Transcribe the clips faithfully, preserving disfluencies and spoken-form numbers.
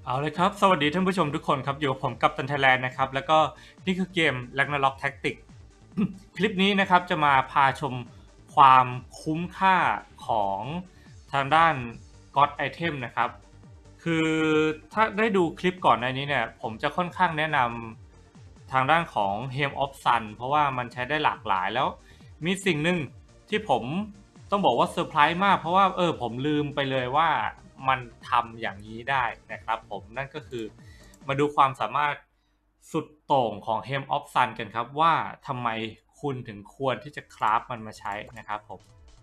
เอาเลยครับสวัสดีท่านผู้ชมทุกคนครับอยู่กับผมกัปตันไทยแลนด์นะครับแล้วก็นี่คือเกม Ragnarok Tactics คลิปนี้นะครับจะมาพาชมความคุ้มค่าของทางด้าน God Item นะครับคือถ้าได้ดูคลิปก่อนในนี้เนี่ยผมจะค่อนข้างแนะนำทางด้านของ Helm of Sun เพราะว่ามันใช้ได้หลากหลายแล้วมีสิ่งหนึ่งที่ผมต้องบอกว่าเซอร์ไพรส์มากเพราะว่าเออผมลืมไปเลยว่ามันทำอย่างนี้ได้นะครับผมนั่นก็คือมาดูความสามารถสุดโต่งของ Helm of Sun กันครับว่าทำไมคุณถึงควรที่จะคราฟมันมาใช้นะครับผม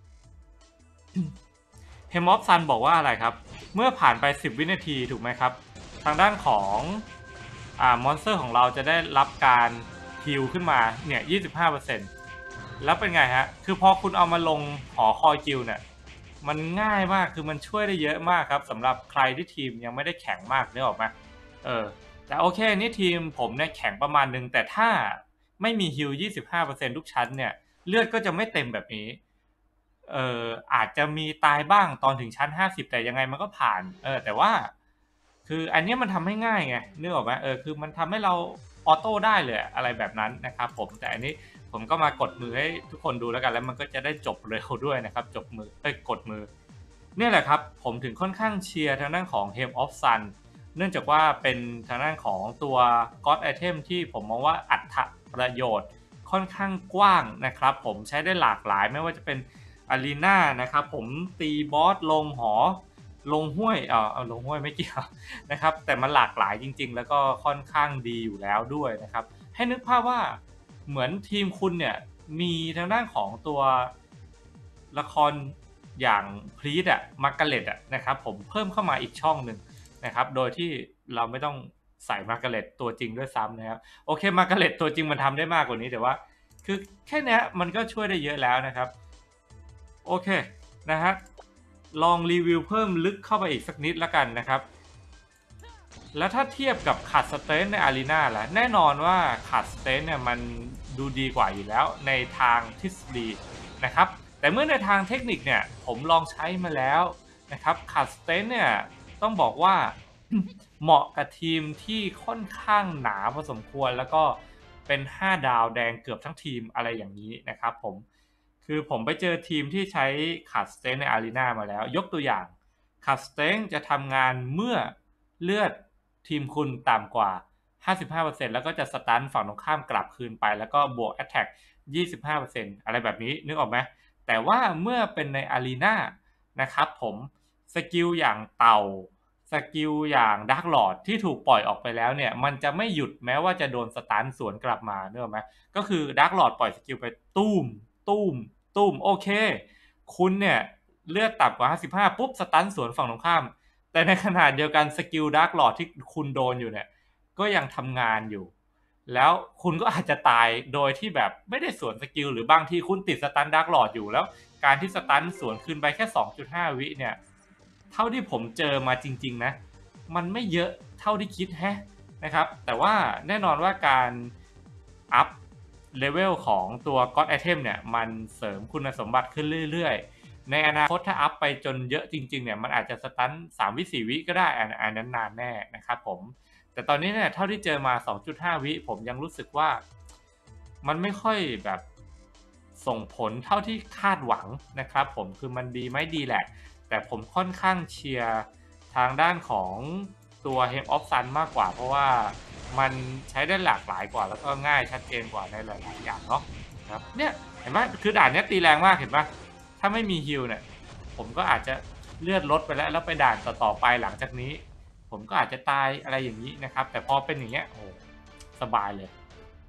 Helm of Sun บอกว่าอะไรครับเมื่อผ่านไปสิบวินาทีถูกไหมครับทางด้านของอ่ามอนสเตอร์ของเราจะได้รับการฮีลขึ้นมาเนี่ย ยี่สิบห้าเปอร์เซ็นต์ แล้วเป็นไงฮะคือพอคุณเอามาลงหอคอยกิลเนี่ยมันง่ายมากคือมันช่วยได้เยอะมากครับสำหรับใครที่ทีมยังไม่ได้แข็งมากนึกออกไหมเออแต่โอเคนี่ทีมผมเนี่ยแข็งประมาณนึงแต่ถ้าไม่มีฮิล ยี่สิบห้าเปอร์เซ็นต์ ทุกชั้นเนี่ยเลือดก็จะไม่เต็มแบบนี้เอออาจจะมีตายบ้างตอนถึงชั้นห้าสิบแต่ยังไงมันก็ผ่านเออแต่ว่าคืออันนี้มันทำให้ง่ายไงนึกออกไหมเออคือมันทำให้เราออโต้ได้เลยอะไรแบบนั้นนะครับผมแต่อันนี้ผมก็มากดมือให้ทุกคนดูแล้วกันแล้วมันก็จะได้จบเร็วด้วยนะครับจบมือเอ้ยกดมือเนี่ยแหละครับผมถึงค่อนข้างเชียร์ทางด้านของ Helm of Sun เนื่องจากว่าเป็นทางด้านของตัว God Item ที่ผมมองว่าอัตประโยชน์ค่อนข้างกว้างนะครับผมใช้ได้หลากหลายไม่ว่าจะเป็นอารีนานะครับผมตีบอสลงหอลงห้วยเออเอาลงห้วยไม่เกี่ยวนะครับแต่มันหลากหลายจริงๆแล้วก็ค่อนข้างดีอยู่แล้วด้วยนะครับให้นึกภาพว่าเหมือนทีมคุณเนี่ยมีทางด้านของตัวละครอย่างพรีดอะมาร์กาเร็ตอะนะครับผมเพิ่มเข้ามาอีกช่องหนึ่งนะครับโดยที่เราไม่ต้องใส่มาร์กาเร็ตตัวจริงด้วยซ้ำนะครับโอเคมาร์กาเร็ตตัวจริงมันทำได้มากกว่านี้แต่ว่าคือแค่นี้มันก็ช่วยได้เยอะแล้วนะครับโอเคนะฮะลองรีวิวเพิ่มลึกเข้าไปอีกสักนิดแล้วกันนะครับแล้วถ้าเทียบกับขัดสเตนในอารีนาล่ะแน่นอนว่าขัดสเตนเนี่ยมันดูดีกว่าอยู่แล้วในทางทฤษฎีนะครับแต่เมื่อในทางเทคนิคเนี่ยผมลองใช้มาแล้วนะครับขัดสเตนเนี่ยต้องบอกว่า เหมาะกับทีมที่ค่อนข้างหนาพอสมควรแล้วก็เป็นห้าดาวแดงเกือบทั้งทีมอะไรอย่างนี้นะครับผมคือผมไปเจอทีมที่ใช้ขัดสเตนในอารีนามาแล้วยกตัวอย่างขัดสเตนจะทำงานเมื่อเลือดทีมคุณต่ำกว่า ห้าสิบห้าเปอร์เซ็นต์ แล้วก็จะสตันฝั่งตรงข้ามกลับคืนไปแล้วก็บวก Attack ยี่สิบห้าเปอร์เซ็นต์ อะไรแบบนี้นึกออกไหมแต่ว่าเมื่อเป็นในอารีนานะครับผมสกิลอย่างเต่าสกิลอย่างดาร์กลอร์ดที่ถูกปล่อยออกไปแล้วเนี่ยมันจะไม่หยุดแม้ว่าจะโดนสตันสวนกลับมาเนอะไหมก็คือดาร์กลอร์ดปล่อยสกิลไปตุ้มตุ้มตุ้มโอเคคุณเนี่ยเลือดต่ำกว่าห้าสิบห้าปุ๊บสตันสวนฝั่งตรงข้ามแต่ในขณะเดียวกันสกิลดาร์กลอร์ดที่คุณโดนอยู่เนี่ยก็ยังทำงานอยู่แล้วคุณก็อาจจะตายโดยที่แบบไม่ได้สวนสกิลหรือบางทีคุณติดสตันดาร์กลอร์ดอยู่แล้วการที่สตันสวนคืนไปแค่ สองจุดห้า วิเนี่ยเท่าที่ผมเจอมาจริงๆนะมันไม่เยอะเท่าที่คิดแฮะนะครับแต่ว่าแน่นอนว่าการอัพเลเวลของตัว God Item เนี่ยมันเสริมคุณสมบัติขึ้นเรื่อยๆในอนาคตถ้าอัพไปจนเยอะจริงๆเนี่ยมันอาจจะสตันสามวิสี่วิก็ได้อันนั้นนานแน่นะครับผมแต่ตอนนี้เนี่ยเท่าที่เจอมา สองจุดห้า วิผมยังรู้สึกว่ามันไม่ค่อยแบบส่งผลเท่าที่คาดหวังนะครับผมคือมันดีไหมดีแหละแต่ผมค่อนข้างเชียร์ทางด้านของตัว Helm of Sun มากกว่าเพราะว่ามันใช้ได้หลากหลายกว่าแล้วก็ง่ายชัดเจนกว่าในหลายๆอย่างเนาะครับเนี่ยเห็นไหมคือด่านนี้ตีแรงมากเห็นไหมถ้าไม่มีฮิลเนี่ยผมก็อาจจะเลือดลดไปแล้วแล้วไปด่านต่อๆไปหลังจากนี้ผมก็อาจจะตายอะไรอย่างนี้นะครับแต่พอเป็นอย่างเงี้ยโอ้สบายเลย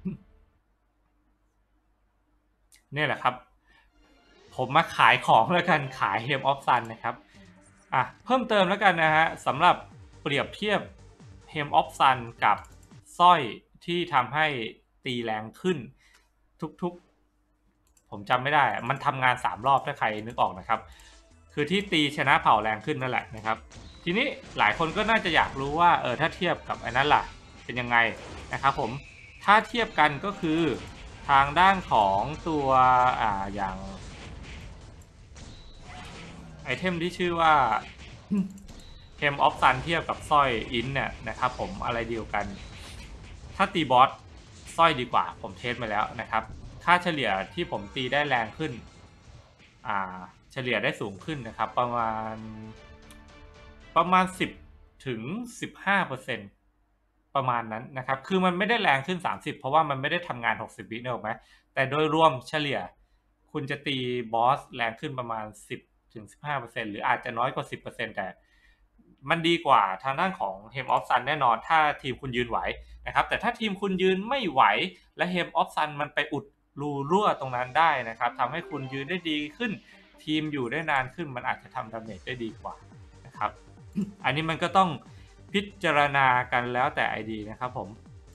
เนี่ยแหละครับผมมาขายของแล้วกันขาย Helm of Sun นะครับอ่ะเพิ่มเติมแล้วกันนะฮะสำหรับเปรียบเทียบ Helm of Sun กับสร้อยที่ทำให้ตีแรงขึ้นทุกๆผมจำไม่ได้มันทำงานสามรอบถ้าใครนึกออกนะครับคือที่ตีชนะเผ่าแรงขึ้นนั่นแหละนะครับทีนี้หลายคนก็น่าจะอยากรู้ว่าเออถ้าเทียบกับอันนั้นล่ะเป็นยังไงนะครับผมถ้าเทียบกันก็คือทางด้านของตัวอ่าอย่างไอเทมที่ชื่อว่าเฮมออฟซันเทียบกับสร้อยอินเนี่ยนะครับผมอะไรเดียวกันถ้าตีบอสสร้อยดีกว่าผมเทสมาแล้วนะครับค่าเฉลี่ยที่ผมตีได้แรงขึ้นอ่าเฉลี่ยได้สูงขึ้นนะครับประมาณประมาณสิบถึงสิบห้าเปอร์เซ็นต์ประมาณนั้นนะครับคือมันไม่ได้แรงขึ้นสามสิบเพราะว่ามันไม่ได้ทำงานหกสิบวินึกออกไหมแต่โดยรวมเฉลี่ยคุณจะตีบอสแรงขึ้นประมาณสิบถึงสิบห้าเปอร์เซ็นต์หรืออาจจะน้อยกว่าสิบเปอร์เซ็นต์แต่มันดีกว่าทางด้านของ Hem of Sun แน่นอนถ้าทีมคุณยืนไหวนะครับแต่ถ้าทีมคุณยืนไม่ไหวและ Hem of Sun มันไปอุดรูรั่วตรงนั้นได้นะครับทำให้คุณยืนได้ดีขึ้นทีมอยู่ได้นานขึ้นมันอาจจะทำดาเมจได้ดีกว่านะครับอันนี้มันก็ต้องพิจารณากันแล้วแต่ ไอ ดี นะครับผม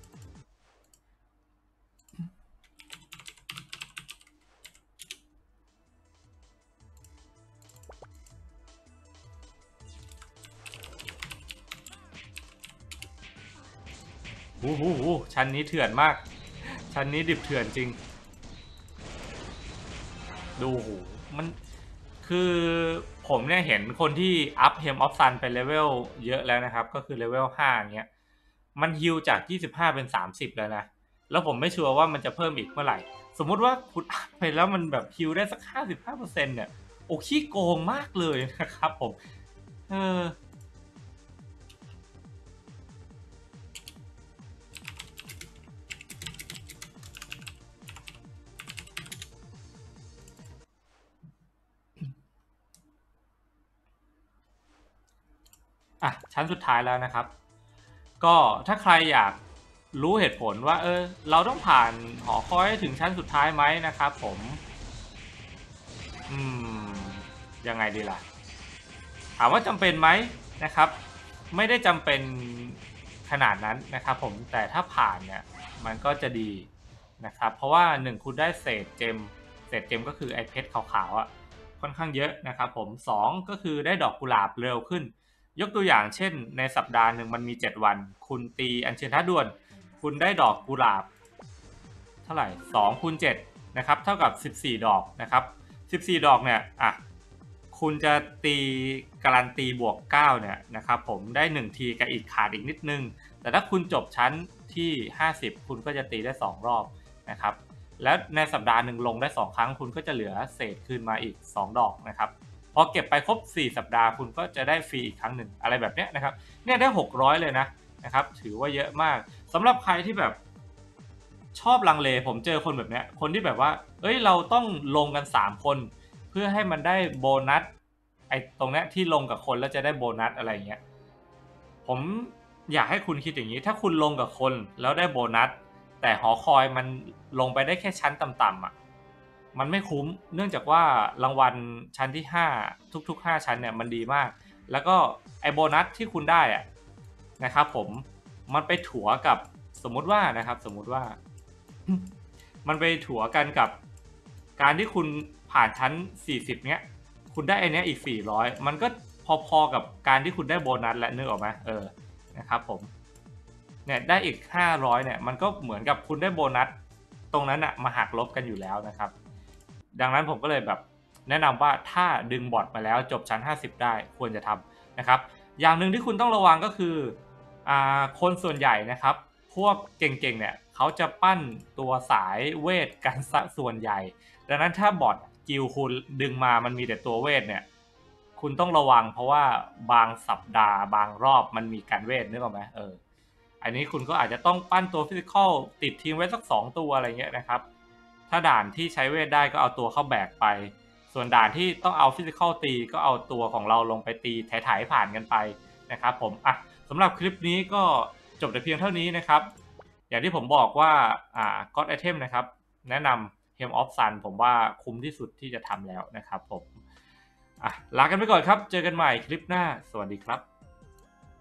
โอ้โหชั้นนี้เถื่อนมากชั้นนี้ดิบเถื่อนจริงดูโหมันคือผมเนี่ยเห็นคนที่อัพ Hem of Sun ไปเลเวลเยอะแล้วนะครับก็คือเลเวลห้าอย่างเงี้ยมันฮิลจากยี่สิบห้าเป็นสามสิบแล้วนะแล้วผมไม่ชัวร์ว่ามันจะเพิ่มอีกเมื่อไหร่สมมุติว่าคุณอัพไปแล้วมันแบบฮิลได้สัก ห้าสิบห้าเปอร์เซ็นต์ เนี่ยโอ้ขี้โกงมากเลยนะครับผมเอออ่ะชั้นสุดท้ายแล้วนะครับก็ถ้าใครอยากรู้เหตุผลว่าเออเราต้องผ่านหอคอยถึงชั้นสุดท้ายไหมนะครับผมอืมยังไงดีล่ะถามว่าจำเป็นไหมนะครับไม่ได้จำเป็นขนาดนั้นนะครับผมแต่ถ้าผ่านเนี่ยมันก็จะดีนะครับเพราะว่าหนึ่งคุณได้เศษเจมเศษเจมก็คือไอเพชรขาวๆอ่ะค่อนข้างเยอะนะครับผมสองก็คือได้ดอกกุหลาบเร็วขึ้นยกตัวอย่างเช่นในสัปดาห์หนึ่งมันมีเจ็ดวันคุณตีอัญเชิญท้าด่วนคุณได้ดอกกุหลาบเท่าไหร่สองคูณเจ็ดนะครับเท่ากับสิบสี่ดอกนะครับสิบสี่ดอกเนี่ยอ่ะคุณจะตีการันตีบวกเก้าเนี่ยนะครับผมได้หนึ่งทีกับอีกขาดอีกนิดนึงแต่ถ้าคุณจบชั้นที่ห้าสิบคุณก็จะตีได้สองรอบนะครับแล้วในสัปดาห์หนึ่งลงได้สองครั้งคุณก็จะเหลือเศษคืนมาอีกสองดอกนะครับพอเก็บไปครบสี่สัปดาห์คุณก็จะได้ฟรีอีกครั้งหนึ่งอะไรแบบนี้นะครับเนี่ยได้หกร้อยเลยนะนะครับถือว่าเยอะมากสำหรับใครที่แบบชอบลังเลผมเจอคนแบบเนี้ยคนที่แบบว่าเอ้ยเราต้องลงกันสามคนเพื่อให้มันได้โบนัสไอ้ตรงเนี้ยที่ลงกับคนแล้วจะได้โบนัสอะไรเงี้ยผมอยากให้คุณคิดอย่างนี้ถ้าคุณลงกับคนแล้วได้โบนัสแต่หอคอยมันลงไปได้แค่ชั้นต่ำๆอ่ะมันไม่คุ้มเนื่องจากว่ารางวัลชั้นที่ห้าทุกๆห้าชั้นเนี่ยมันดีมากแล้วก็ไอ้โบนัสที่คุณได้อ่ะนะครับผมมันไปถัวกับสมมุติว่านะครับสมมุติว่ามันไปถัวกันกับการที่คุณผ่านชั้นสี่สิบเนี้ยคุณได้ไอเนี้ยอีกสี่ร้อยมันก็พอๆกับการที่คุณได้โบนัสและนึกออกไหมเออนะครับผมเนี่ยได้อีกห้าร้อยเนี่ยมันก็เหมือนกับคุณได้โบนัสตรงนั้นอะมาหักลบกันอยู่แล้วนะครับดังนั้นผมก็เลยแบบแนะนำว่าถ้าดึงบอทมาแล้วจบชั้นห้าสิบได้ควรจะทำนะครับอย่างหนึ่งที่คุณต้องระวังก็คืออ่าคนส่วนใหญ่นะครับพวกเก่งๆเนี่ยเขาจะปั้นตัวสายเวทกันซะส่วนใหญ่ดังนั้นถ้าบอทกิลคุณดึงมามันมีแต่ตัวเวทเนี่ยคุณต้องระวังเพราะว่าบางสัปดาห์บางรอบมันมีการเวทนึกออกไหมเอออันนี้คุณก็อาจจะต้องปั้นตัวฟิสิคอลติดทีมไว้สักสองตัวอะไรเงี้ยนะครับถ้าด่านที่ใช้เวทได้ก็เอาตัวเข้าแบกไปส่วนด่านที่ต้องเอาฟิสิคอลตีก็เอาตัวของเราลงไปตีถ่ายๆผ่านกันไปนะครับผมอ่ะสำหรับคลิปนี้ก็จบแต่เพียงเท่านี้นะครับอย่างที่ผมบอกว่าอ่า God Item นะครับแนะนำ Hem of Sun ผมว่าคุ้มที่สุดที่จะทำแล้วนะครับผมอ่ะลากันไปก่อนครับเจอกันใหม่คลิปหน้าสวัสดีครับ